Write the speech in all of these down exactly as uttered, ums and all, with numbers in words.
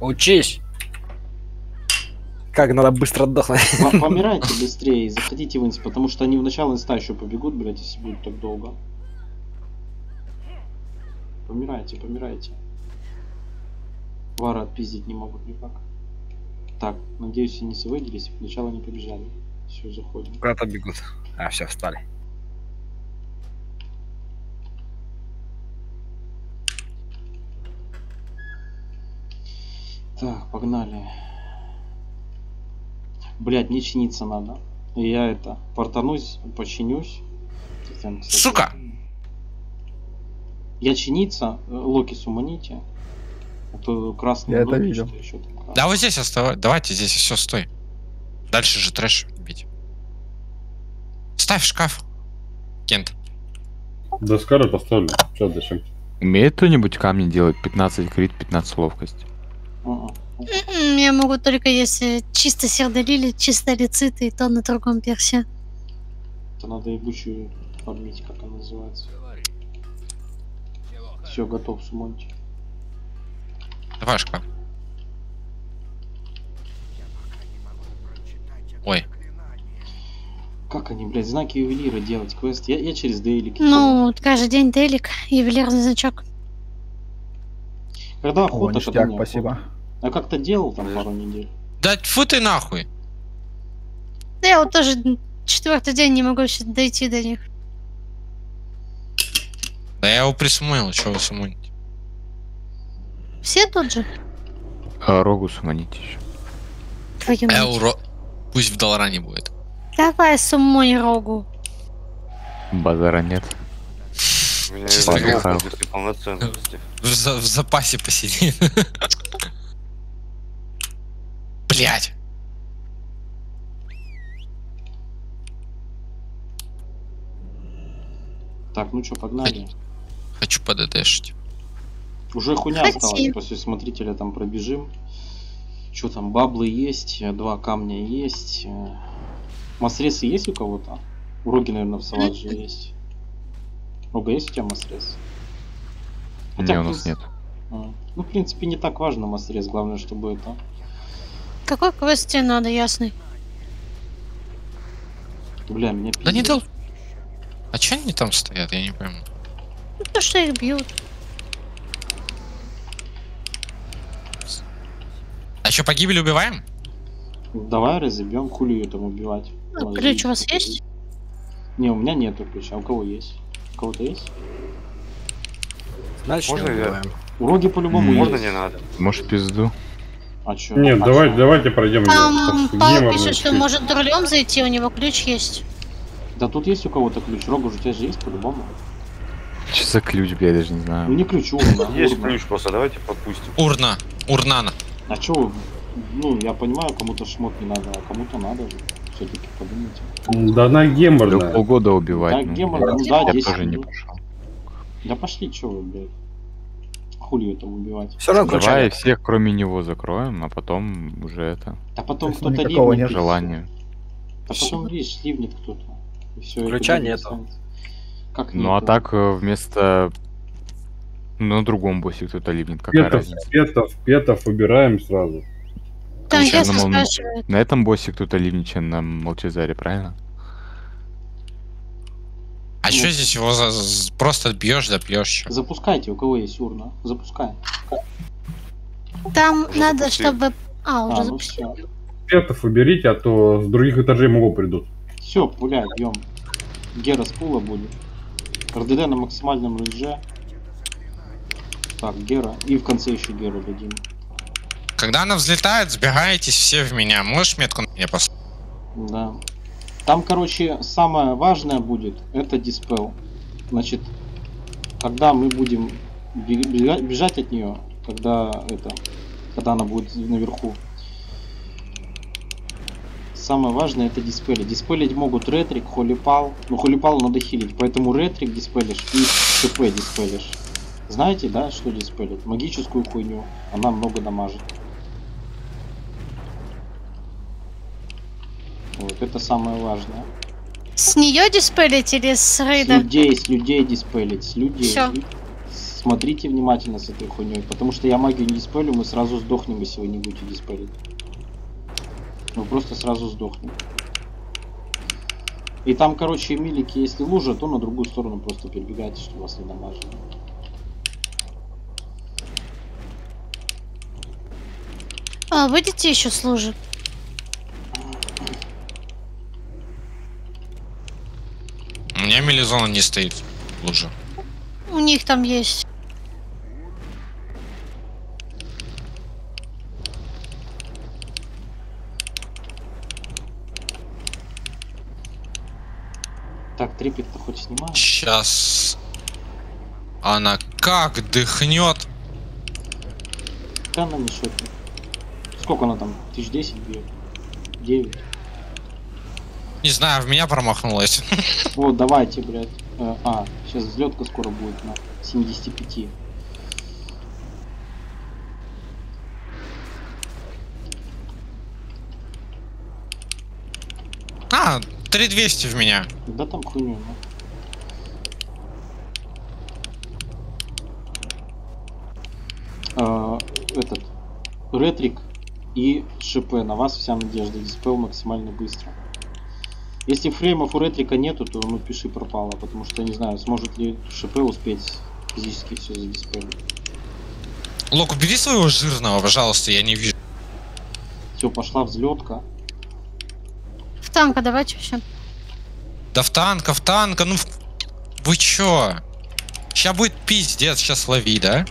Учись! Как надо быстро отдохнуть. Помирайте быстрее и заходите в инс, потому что они в начало инста еще побегут, блядь, если будет так долго. Помирайте, помирайте. Вара отпиздить не могут никак. Так, надеюсь, они свыделись и сначала не побежали. Все, заходим. Куда-то бегут. А, все, встали. Так, погнали. Блять, мне чиниться надо. Я это, портанусь, починюсь. Затем, кстати, Сука! Я чиниться, Локи суманите. А то красный. Я это видел. Еще там красный. Да вот здесь оставай. Давайте здесь все, стой. Дальше же трэш бить. Ставь шкаф. Кент. Да скоро поставлю. Сейчас зачем? Умеет кто-нибудь камни делать? пятнадцать крит, пятнадцать ловкость. А-а. Я могу только если чисто сердолили, чисто лициты, и то на другом персе. Это надо ебучую фармить, как она называется. Все, готов, сумоньте. Давай шкаф. Ой. Как они, блядь, знаки ювелира делать? Квест? Я, я через дейлики. Ну, вот каждый день делик, ювелирный значок. Когда О, охота, когда ништяк, не спасибо. охота? Я как-то делал там пару недель. Да фу ты нахуй. Да я вот тоже четвертый день не могу еще дойти до них. Да я его присумонил, что вы сумоните? Все тут же? А рогу суманите еще. Твою мать. Эуро. Пусть в Долране будет. Давай суммонь рогу. Базара нет. У меня Чисто есть как- опыт полноценности. В, за- в запасе посиди. Блять. Так, ну что, погнали. Хочу поддшить. Уже хуйня Хотим. осталась, после смотрителя там пробежим. Что там, баблы есть, два камня есть. э, Масресы есть у кого-то? У Роги, наверное, в салат же есть. Рога, есть у тебя масрес? Не, у в нас принципе- нет. а, Ну, в принципе, не так важно масрес, главное, чтобы это... Какой квест тебе надо, ясный? Бля, меня Да не пиздец. дал. А че они там стоят, я не пойму. Ну, то, что их бьют. А что, погибель убиваем? Давай разобьем, хули ее там убивать. А, Может, ключ у вас есть? есть? Не, у меня нету ключа, а у кого есть? У кого-то есть? Значит, Можно не я? убиваем. У Роги по-любому Можно есть. не надо? Может, пизду? А чё? Нет, а давай, чё? давайте пройдем. Там её. Пау Геморный пишет, что чуть. может рулем зайти, у него ключ есть. Да тут есть у кого-то ключ. Рога же у тебя же есть по-любому. Что за ключ, бля, я даже не Ну знаю. не ключ, урна. Есть урна. ключ, просто давайте подпустим. Урна. Урнана. А чё вы? Ну, я понимаю, кому-то шмот не надо, а кому-то надо же. Все-таки подумайте. Да она Да геморная. полгода убивать. Да, ну, гемор, блядь, ну да, я десять тоже не минут. пошел. Да пошли, чё вы, блядь. Хули ее там убивать. Все равно ключа Давай нет. всех, кроме него, закроем, а потом уже это. А потом То есть кто-то никакого ливнет. нет? Желание. А потом, видишь, ливнет кто-то. И всё, и Ключа туда не нету. останется. Как Ну а нету? так э, вместо... Ну, на другом боссе кто-то ливнет, какая Петов, разница. петов, петов выбираем сразу. Там Ещё ясно на мол- спрашивает. На этом боссе кто-то ливнет, чем на Молчазаре, правильно? А Ну. что здесь его за- за- просто бьешь, да пьешь чё? Запускайте, у кого есть урна. Запускаем. Там Уже надо, запустил. чтобы... А, уже А, ну запустил. все. Петов выберите, а то с других этажей могу придут. Все, пуляй, бьем. Гера с пула будет. РДД на максимальном рейдже. Так, Гера. И в конце еще Геру дадим. Когда она взлетает, сбегаетесь все в меня. Можешь метку на меня поставить? Да. Там, короче, самое важное будет, это диспел. Значит, когда мы будем бе- бега- бежать от нее, когда это, когда она будет наверху. Самое важное это диспелить. Диспелить могут ретрик, холипал. Но холипал надо хилить, поэтому ретрик диспелишь и ТП диспелишь. Знаете, да, что диспелить? Магическую хуйню. Она много дамажит. Вот это самое важное. С нее диспелить или с С рейда? людей, с людей диспелить, с людей. Всё. С лю- с Смотрите внимательно с этой хуйней, потому что я магию не диспелю, мы сразу сдохнем, если вы не будете диспелить. Мы просто сразу сдохнем. И там, короче, милики, если лужа, то на другую сторону просто перебегайте, чтобы вас не дамажили. А, выйдите еще с лужи. У меня мелизона не стоит в луже. У них там есть. Так, трепет-то хоть снимаешь? Сейчас она как дыхнет. Да, она не шотит. Сколько она там? Тысяч десять бьет? Девять. Не знаю, в меня промахнулась. Вот, давайте, блядь. Э, а, сейчас взлетка скоро будет на семидесяти пяти. А, три двести в меня. Да там хуйню, ну. А, этот ретрик и ШП, на вас вся надежда, диспел максимально быстро. Если фреймов у ретрика нету, то ну пиши пропало, потому что я не знаю, сможет ли ШП успеть физически все задиспелить. Лок, убери своего жирного, пожалуйста, я не вижу. Все, пошла взлетка. В танка давайте все. Да в танка, в танка, ну в... вы чё? Сейчас будет пиздец, сейчас лови, да?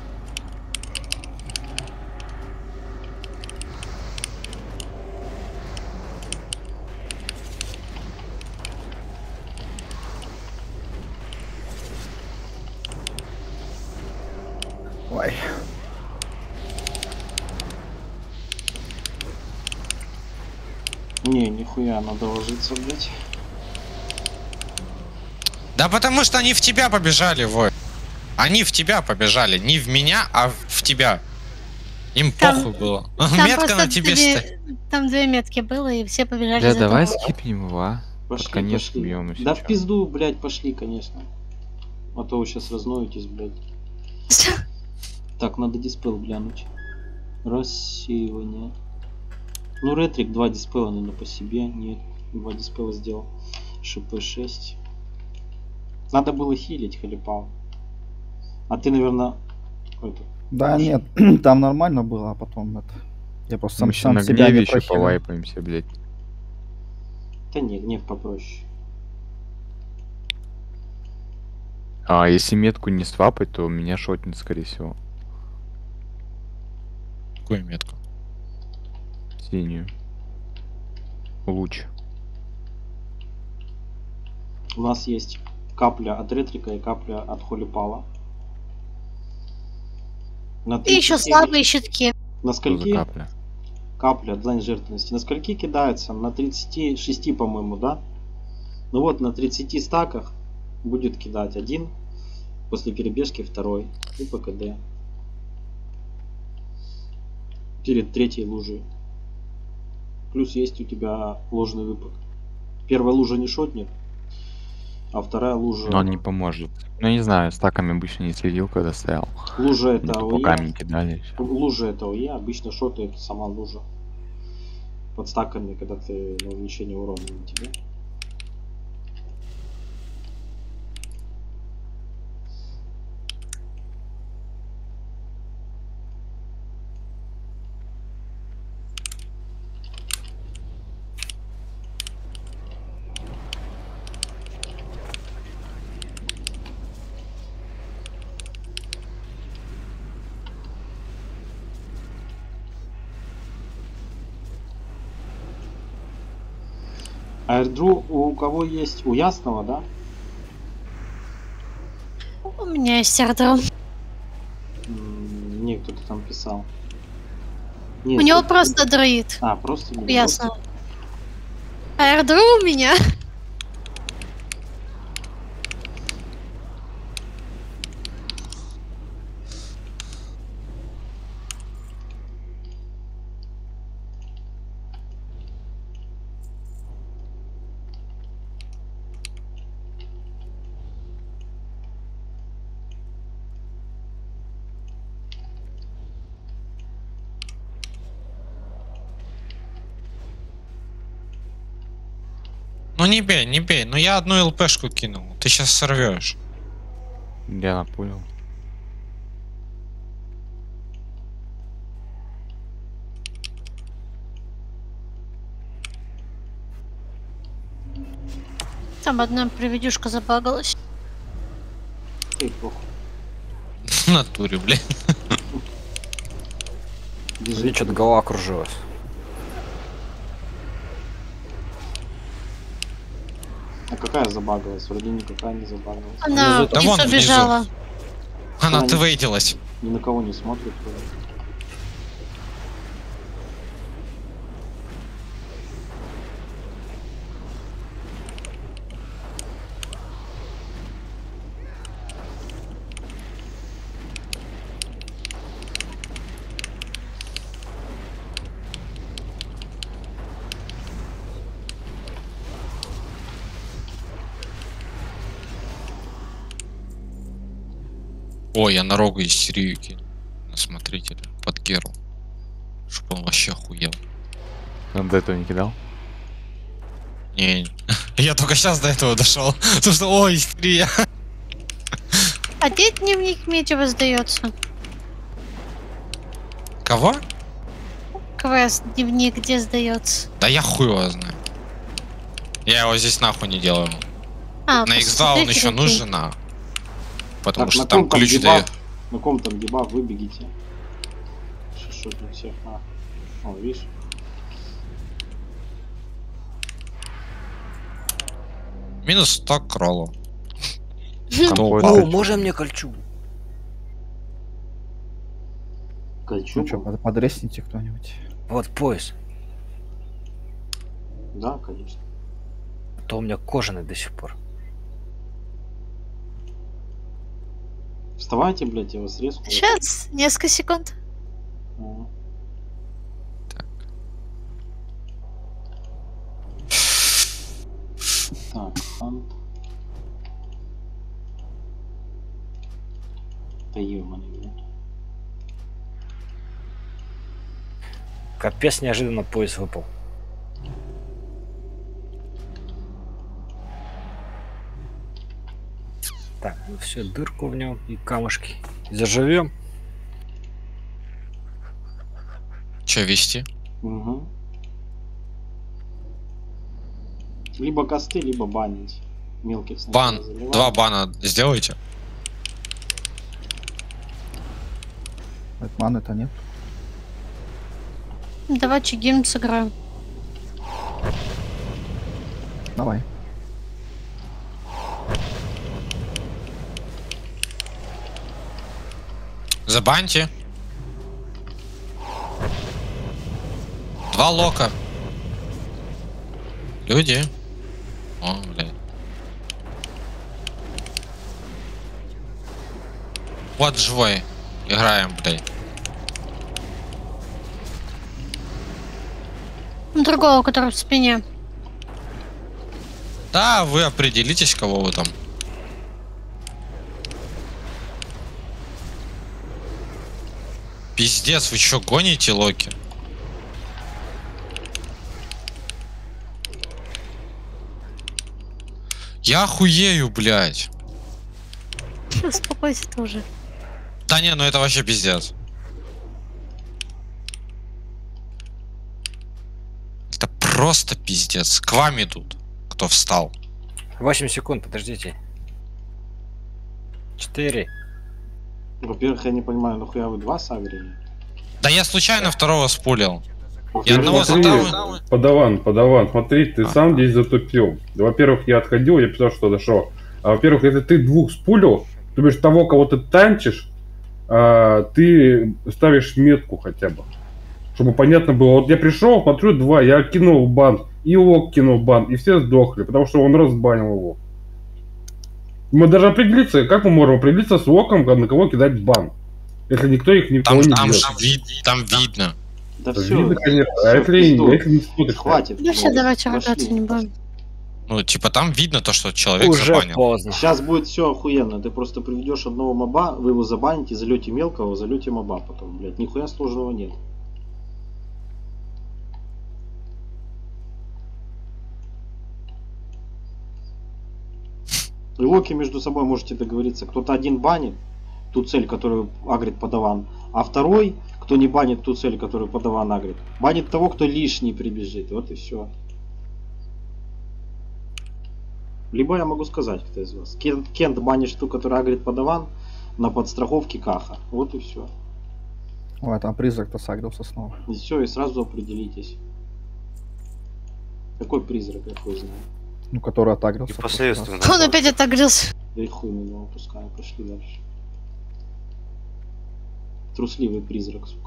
Ой. Не, нихуя, надо ложиться, блять. Да потому что они в тебя побежали, Вой. Они в тебя побежали, не в меня, а в тебя. Им Там- похуй было. Там Метка просто на тебе две- стоит. Там две метки было, и все побежали Бля, за давай тобой. скипнем его, а? Пошли, конец пошли. бьем, если Да чё. в пизду, блять, пошли, конечно. А то вы сейчас разноетесь, блять. Так, надо диспел глянуть. Рассеивание. Ну, ретрик два диспела, наверное, по себе. Нет, два диспела сделал. ШП шесть. Надо было хилить, халипал. А ты, наверное, это, Да нет, там нормально было, а потом это... Я просто сам, Мы еще сам на себя гневе не еще прохилил. повайпаемся, блядь. да не, гнев попроще. А если метку не свапать, то меня шотнет, скорее всего. Какую метку? Синюю. Луч. У нас есть капля от ретрика и капля от холипала. На И еще тридцать слабые щитки. На Что за скольки? капля? Капля, длань жертвенности. На скольки кидается? На тридцати шести, по-моему, да? Ну вот, на тридцати стаках будет кидать один. После перебежки второй. И по КД. Перед третьей лужей. Плюс есть у тебя ложный выпад. Первая лужа не шотнет, а вторая лужа... Но он не поможет. Ну, не знаю, стаками обычно не следил, когда стоял. Лужа Ну, это тупо ОЕ. камень кидали. и всё. Лужа это ОЕ, обычно шотает сама лужа. Под стаками, когда ты на увеличение урона на тебе. Аирдру у кого есть? У Ясного, да? У меня есть сердро. М, Мне кто-то там писал. У Нет, него это- просто дроид. А, просто именно Ясно. Аэрдру у меня. Ну не бей, не бей. Ну я одну ЛПшку кинул. Ты сейчас сорвешь. Я понял. Там одна приведюшка забагалась. Эй, похуй. В натуре, блин. Бежит. Что-то голова кружилась. А какая забагалась? Вроде никакая не забагалась. Она Да вон птицу внизу. бежала. Она Она не- твейтилась. Ни на кого не смотрит. вроде. Ой, я на рогу истерию кинул. На смотрителя. Под Геру. Чтоб он вообще охуел. Он до этого не кидал? Не, я только сейчас до этого дошел. Потому что, ой, истерия. А где дневник Медева сдается? Кого? Квест, дневник где сдается? Да я хуй его знаю. Я его здесь нахуй не делаю. А, На икс два он посмотрите, еще какие. нужен, а. Потому Так, что на там ком там ключ дебаф? дает. На ком там дебаф, выбегите. Шишот на всех, на. О, видишь? Минус сто кроллов. Какой упал? это? О, можно мне кольчугу? Кольчугу? Ну что, под, подресните кто-нибудь. Вот пояс. Да, конечно. А то у меня кожаный до сих пор. Вставайте, блядь, я вас резку. Сейчас, несколько секунд. Ага. Так, фант. Да ёбаный, блядь. Капец, неожиданно пояс выпал. Так, ну все, дырку в нем и камушки. Заживем. Че вести? Угу. Либо косты, либо банить. Мелких сначала Бан. заливаем. Два бана сделайте. Маны-то нет. Давайте гейм сыграем. Давай. Забаньте. Два лока. Люди. О, блядь. Вот живой. Играем, блядь. Другого, который в спине. Да, вы определитесь, кого вы там. Пиздец, вы чё гоните, Локи? Я охуею, блядь. Успокойся тоже. Да не, ну это вообще пиздец. Это просто пиздец. К вам идут, кто встал. восемь секунд, подождите. четыре. Во-первых, я не понимаю, нахуя вы два сагрили? Да я случайно второго спулил. Я одного Смотри, задал. Подаван, подаван, смотри, ты сам здесь затупил. Во-первых, я отходил, я писал, что дошел. А во-первых, если ты двух спулил, то бишь того, кого ты танчишь, а, ты ставишь метку хотя бы. Чтобы понятно было. Вот я пришел, смотрю, два, я кинул в бан, и Лок кинул в бан, и все сдохли, потому что он разбанил его. Мы даже определиться, как мы можем определиться с Локом, на кого кидать бан, если никто их никого Там, не там, бьет. же вид, там видно. Да Да все, видно, конечно. А если, если не смотришь, хватит. Ну все, вот, давайте пошли. ругаться не будем. Ну, типа там видно то, что человек Уже забанил. поздно. Сейчас будет все охуенно. Ты просто приведешь одного моба, вы его забаните, залете мелкого, залете моба потом, блядь. Нихуя сложного нет. Локи между собой можете договориться. Кто-то один банит ту цель, которую агрит подаван, а второй, кто не банит ту цель, которую подаван агрит, банит того, кто лишний прибежит. Вот и все. Либо я могу сказать, кто из вас. Кент, Кент банишь ту, которую агрит подаван, на подстраховке Каха. Вот и все. Ой, там призрак-то сагрился снова. И все, и сразу определитесь. Какой призрак, я хуй знаю. Ну, который отагрился. И последствия. Он опять отогрелся. Да и хуй на него пускай, пошли дальше. Трусливый призрак, сука.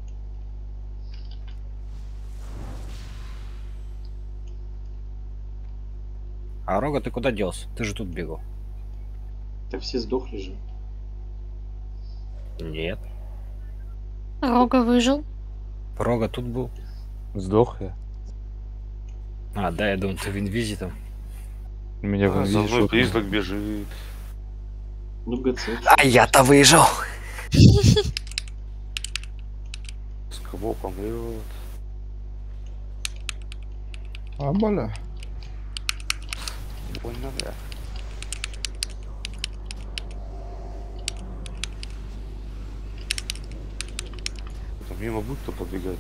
А Рога, ты куда делся? Ты же тут бегал. Так все сдохли же. Нет. Рога выжил. Рога тут был. Сдох я. А, да, я думал, ты в инвизе там. Меня А, в за инвизе мной шотнуло. призрак бежит. Ну, ГЦ. А я-то выжил. С кого помрет? А, бля. Больно, да. Там мимо будет кто побегать.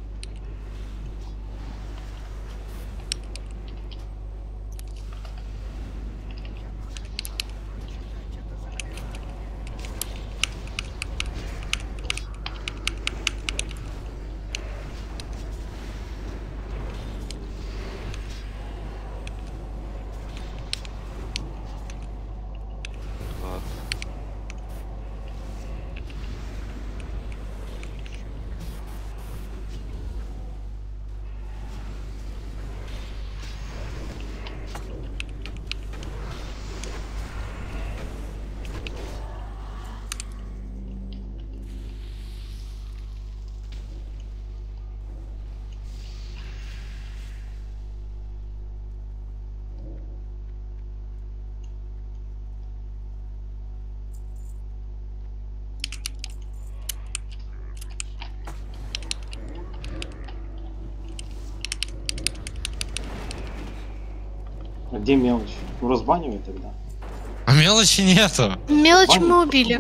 А где мелочь? Ну, разбанивай тогда. А мелочи нету. Мелочь Ладно. мы убили.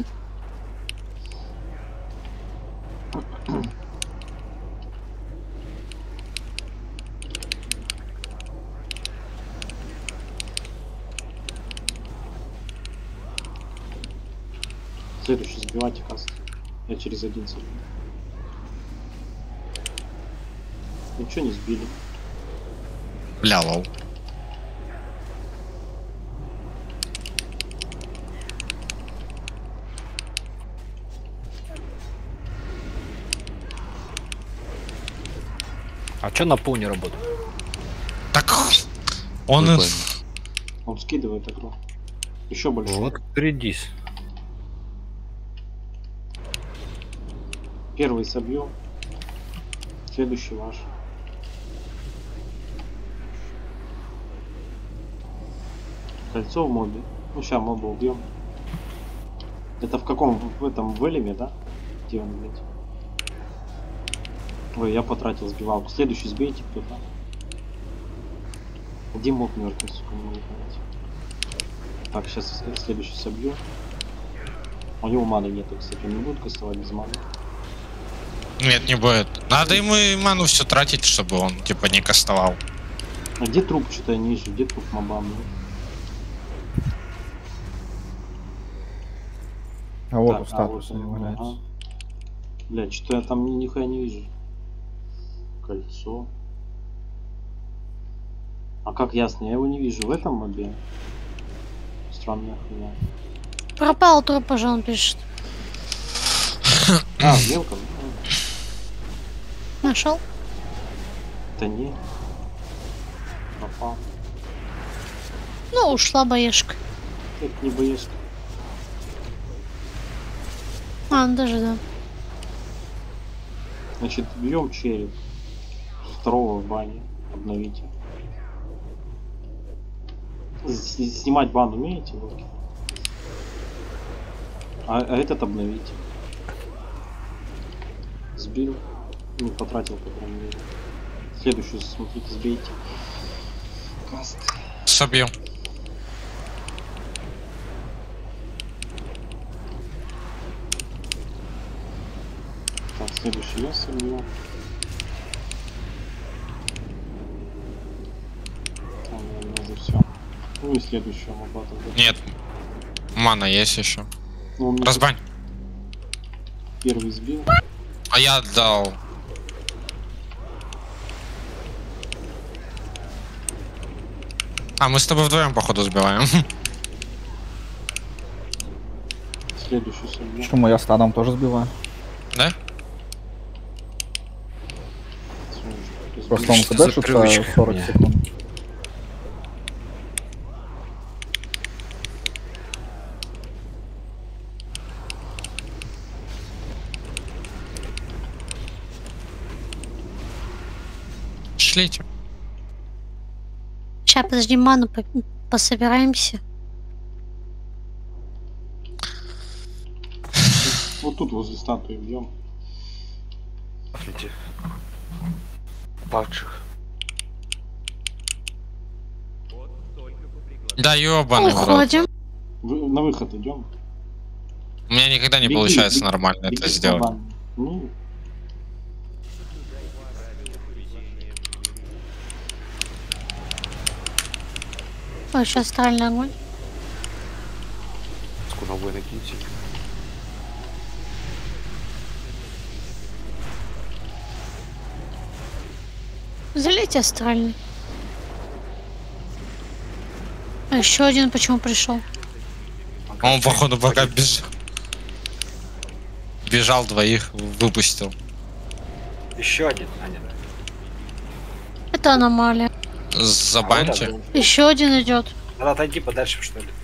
Следующий сбивайте каст. Я через один сбил. Ничего не сбили. Бля, лол. А чё на пул не работает? Так он... Прикольно. Он скидывает игру. Еще больше. Вот придись. Первый собью. Следующий ваш. Кольцо в мобе. Ну сейчас моба убьем. Это в каком? В этом в Элеме, да? Где он, блядь? Ой, я потратил сбивалку. Следующий сбейте кто-то. Где моб мертвый, сука, не могу понять. Так, сейчас следующий собью. У него маны нету, кстати, он не будет кастовать без маны. Нет, не будет. Надо ему и ману все тратить, чтобы он типа не кастовал. А где труп, что-то я не вижу, где труп моба? Блин? А вот Так, у а, статуса вот не он, валяется. ага. Блядь, что я там ни, нихуя не вижу. Кольцо. А как ясно, я его не вижу в этом мобе. Странная хуйня. Пропал труп, уже он пишет. А, в мелком? Нашел? Да не. Пропал. Ну, ушла боешка. Это не боешка. А, ну даже да. Значит, бьем череп. Второго в бане. Обновите. С- Снимать бан умеете, Локи? А, а этот обновите. Сбил. Не потратил, по крайней мере. Следующую, смотрите, сбейте. Каст. Собью. Так, следующий я собью. Там, наверное, все. Ну и следующего моба тогда. Нет. Мана есть еще. Ну, он мне Разбань. первый сбил. А я отдал. А, мы с тобой вдвоем, походу, сбиваем. Следующий собью. Почему я стадом тоже сбиваю? Да? Просто он Что за кдшится привычка сорок у меня? секунд. Шлите. Сейчас, подожди, ману по- пособираемся. Вот тут возле статуи бьем. Смотрите. Падших. Да, ёбаный в рот. Уходим. Вы- на выход идем. У меня никогда не Беги, получается беги, нормально беги это с сделать. мобами. Ну, Ой, сейчас астральный огонь. Скуновой накиньте. Залейте астральный. А еще один почему пришел? Он, походу, пока бежал. Бежал двоих, выпустил. Еще один. А, нет. Это аномалия. Забаньте. А вот Еще один идет. Надо отойти подальше, что ли.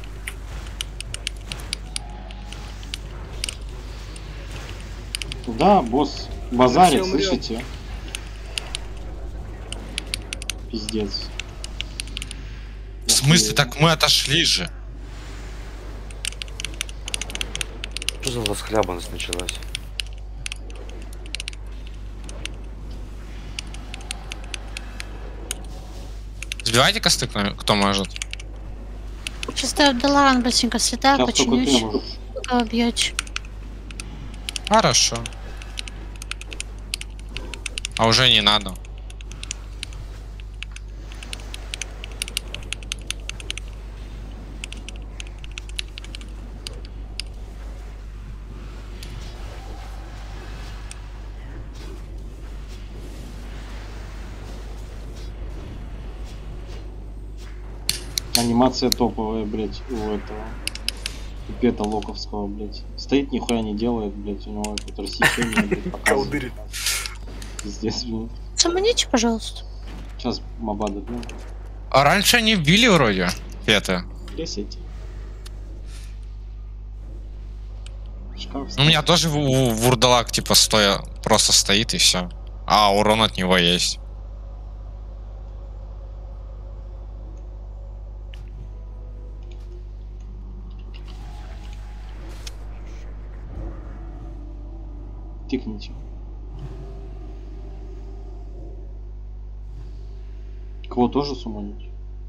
да, босс базарит, все умрем. слышите? Пиздец. В смысле, так мы отошли же. Что за расхлябанность началась? Сбивайте косты, кто, кто может. Сейчас я Долоран быстренько слетаю, Сейчас только ты починюсь. можешь. Пока вы бьете. Хорошо. А уже не надо. Анимация топовая, блять, у этого. У Пета Локовского, блять. Стоит, нихуя не делает, блять, у него это рассечение, блядь, показывает. Колдырит. Пиздец, блин. Заманите, пожалуйста. Сейчас моба добьем. А раньше они били вроде. Это. Десять. Шкаф. У меня тоже в- в- вурдалак типа стоя просто стоит и все. А урон от него есть. Тикните. Кого тоже суманить?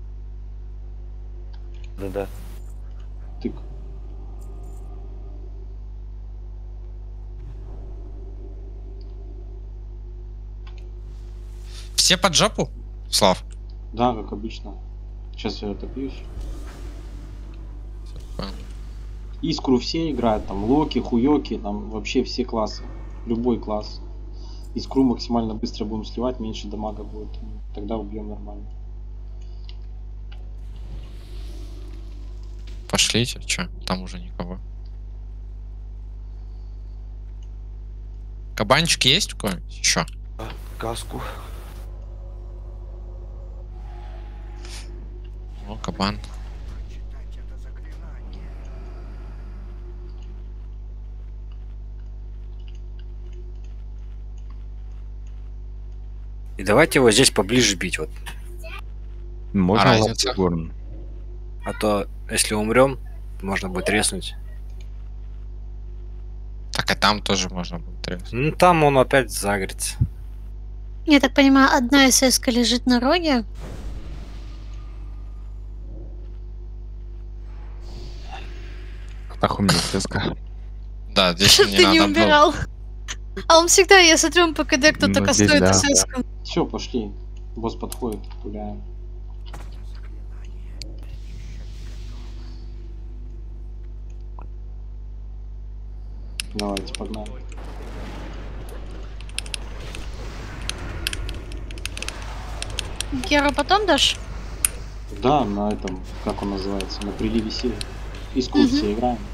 Да-да. Тык. Все под жопу? Слав. Да, как обычно. Сейчас я отопьюсь. Понял. Искру все играют, там Локи, Хуёки, там вообще все классы. Любой класс. Искру максимально быстро будем сливать, меньше дамага будет. Тогда убьем нормально. Пошлите, чё? Там уже никого. Кабанчик есть у кого-нибудь? Еще. Каску. О, кабан. И давайте его здесь поближе бить, вот. Можно А лапу разница? горн? А то, если умрем, можно будет резнуть. Так, и там тоже можно будет резать. Ну там он опять загорится. Я так понимаю, одна эс-ка лежит на роге. Нахуй мне ССК. Да, здесь Чтоб не ты надо не было. убирал. А он всегда, я смотрю, он по КД кто-то Ну, здесь кастует да. СС. Все, пошли. Босс подходит, гуляем. Давайте, погнали. Гера потом дашь? Да, на этом, как он называется, на приливе сил. Искусстве Мгм. играем.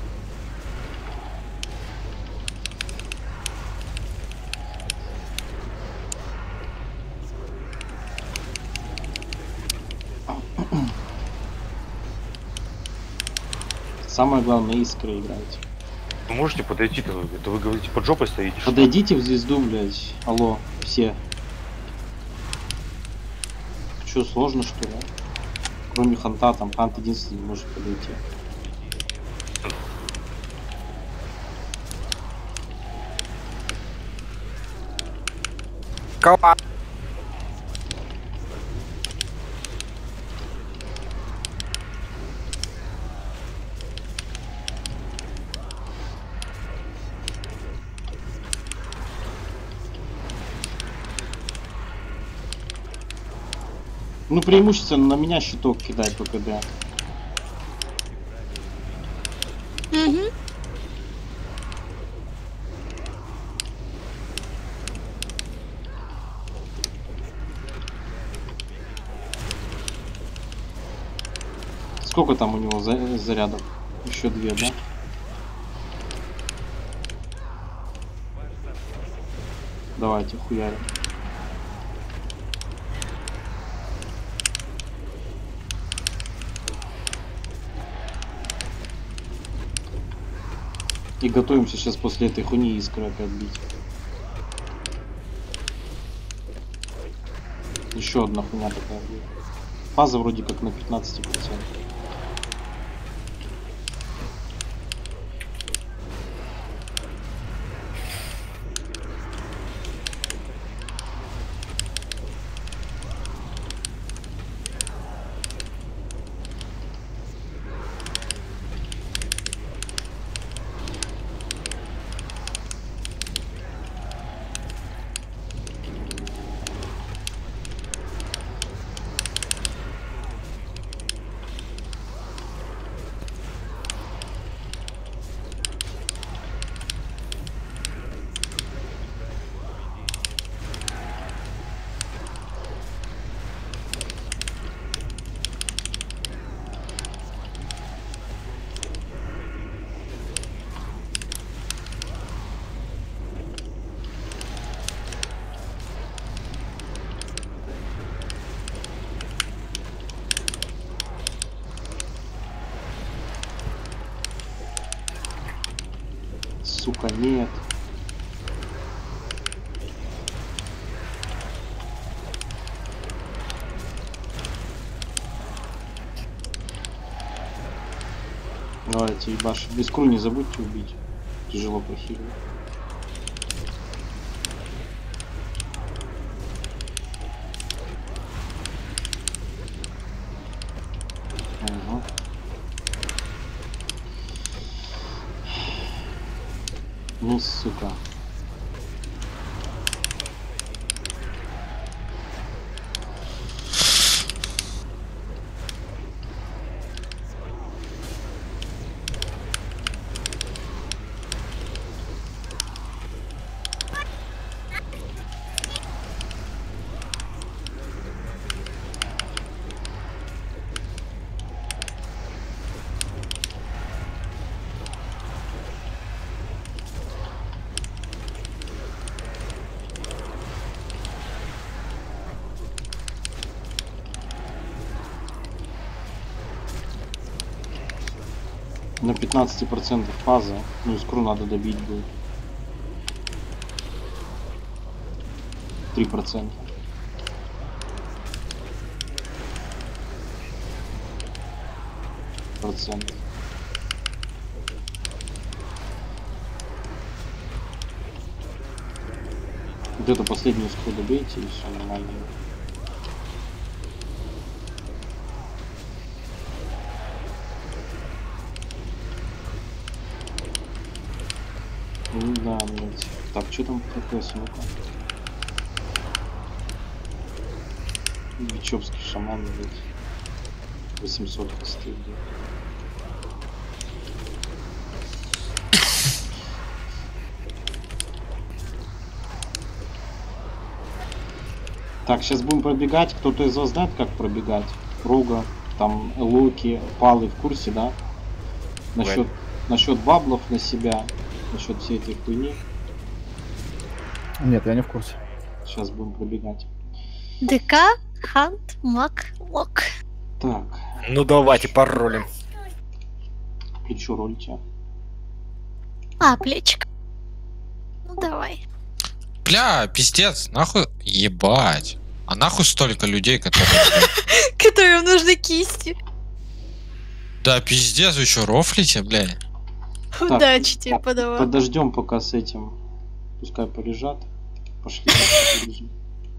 Самое главное, искры играйте. Вы можете подойти-то? Это вы говорите, под жопой стоите? что ли? Подойдите в звезду, блядь. Алло, все. Че, сложно что ли? Кроме ханта, там хант единственный может подойти. Кого? Ну, преимущественно на меня щиток кидать по КД. Угу. Сколько там у него за зарядов? Еще две, да? Давайте, хуярим. И готовимся сейчас после этой хуйни искры опять бить. Еще одна хуйня такая будет. Фаза вроде как на пятнадцать процентов. Сука, нет. Давайте, ебаш. Искру не забудьте убить. Тяжело похилить. Ага. Ну, сука. На пятнадцати процентах фаза. Ну, искру надо добить будет. три процента. Процент. Вот эту последнюю искру добейте и все нормально. Ну да, блять. Так, что там по КС, ну-ка. Бичевский шаман, блядь. восемьсот костей, блядь. Так, сейчас будем пробегать. Кто-то из вас знает, как пробегать? Рога, там, луки, палы в курсе, да? Насчет, насчет баблов на себя, насчет всей этой хуйни. Нет, я не в курсе. Сейчас будем пробегать. ДК, Хант, Мак, Лок. Так, Ну давайте паролем. и чё ролите? А, плечик. Ну давай. Бля, пиздец, нахуй, ебать. А нахуй столько людей, которые... блядь, Которым нужны кисти. Да, пиздец, вы еще рофлите, бля. Удачи тебе подавай. Подождем пока с этим. Пускай полежат. Пошли. Полежим.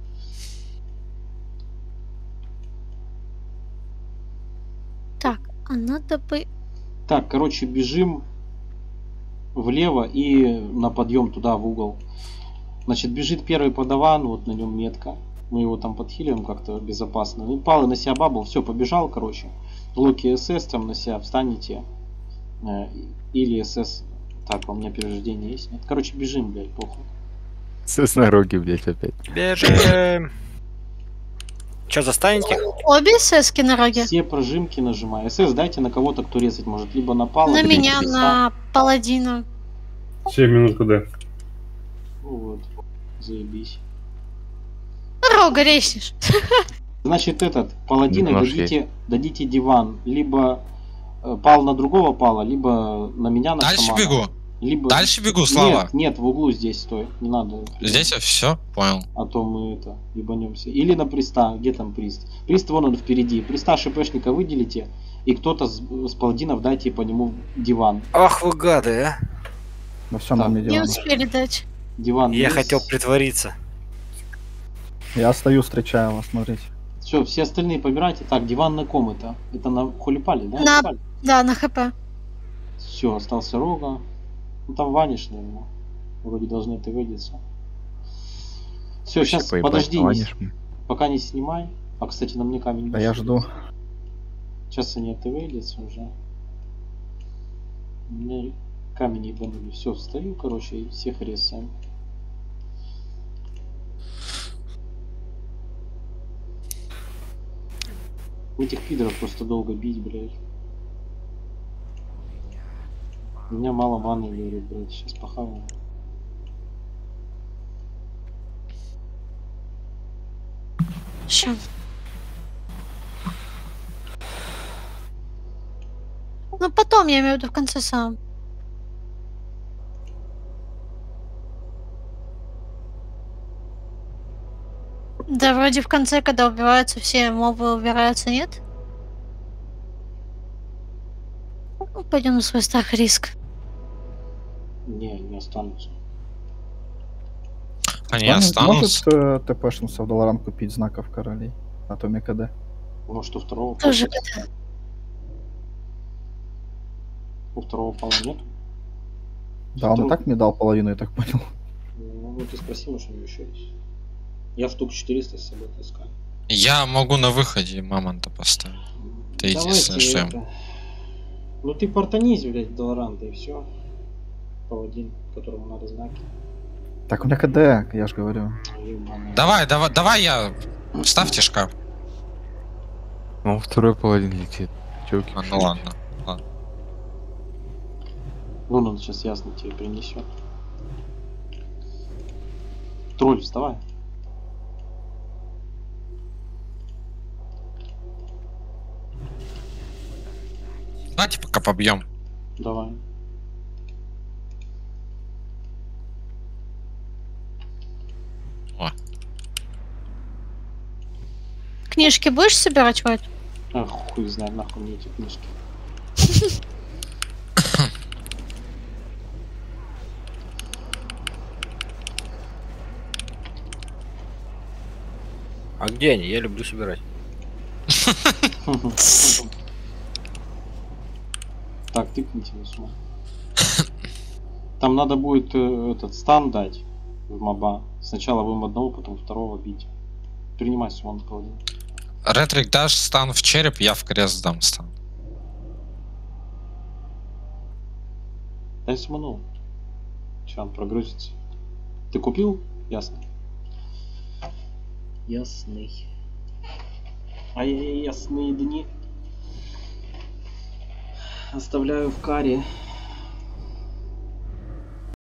Так, а надо бы... Так, короче, бежим влево и на подъем туда в угол. Значит, бежит первый подаван, вот на нем метка. Мы его там подхиливаем как-то безопасно. Ну, палы на себя бабл, все, побежал, короче. Луки СС там на себя встанете. Э, или СС. Так, у меня перерождение есть? Нет. Короче, бежим, блядь, похуй. Соснороги, блядь, опять. Бежим. Че, застанете? Обе сэски на роге? Все прожимки нажимай. СС дайте на кого-то, кто резать может. Либо на пала, На либо меня, креста. на паладина. семь минут куда? Ну вот, заебись. Рога резнешь. Значит, этот, паладина Нож дадите, дадите диван. Либо э, пал на другого пала, либо на меня, на Дальше шамана. бегу. Либо... Дальше бегу, Слава. Нет, нет, в углу здесь стой. Не надо. Здесь я все понял. А то мы это, ебанемся. Или на приста. Где там прист? Прист вон он впереди. Приста шипшника выделите. И кто-то с, с паладинов дайте по нему диван. Ах вы гады, а. Ну все, Так. нам не Не делаем. успели дать. Диван Я есть. хотел притвориться. Я стою, встречаю вас, смотрите. Все, все остальные побирайте. Так, диван на ком это? Это на Холипале, да? На- Да, на хп. Все, остался Рога. Ну там ваниш, наверное. Вроде должны это выйдется. Все, сейчас Поебать, подожди, не ванишь, с- блин. пока не снимай. А, кстати, на мне камень. Да я жду. Сейчас они это выйдется уже. У меня камень ебанули. Все, встаю, короче, и всех резаем. Этих пидоров просто долго бить, блядь. У меня мало маны, говорю, блядь. Сейчас похаваю. Ща. Ну потом, я имею в виду в конце сам. Да, вроде в конце, когда убиваются все мобы, убираются, нет? Ну, пойдем на свой страх и риск. Не, не останутся. Они Он останутся. может э, ТПшнуться в Долоран купить знаков королей? А то МКД. Может, у второго Тоже пала- у второго пола нет? Да, он Второй- и так мне дал половину, я так понял. Ну, ну, ты спроси, может, у него еще есть. Я штук четыреста с собой таскаю. Я могу на выходе мамонта поставить. Это единственное, что я- это. Ну ты портанись, блядь, Долоранта и все. Паладин, которому надо знаки. Так, у меня КД, я же говорю. Ебаная. Давай, давай, давай я. Ставьте шкаф. Ну, второй паладин летит. Чуваки. А, ну ладно. Вон он сейчас ясно тебе принесет. Тролль, вставай. Давайте пока побьем. Давай. Книжки будешь собирать, Войт? Ах, хуй знает, нахуй мне эти книжки. А где они? Я люблю собирать. Так, тыкните на сюда. Там надо будет э, этот стан дать в моба. Сначала будем одного, потом второго бить. Принимай свон, паладин. Ретрик, дашь стан в череп, я в крест дам стан. Дай сманул. Че, он прогрузится. Ты купил? Ясно. Ясный. Ай-яй-яй, ясные дни. Оставляю в каре.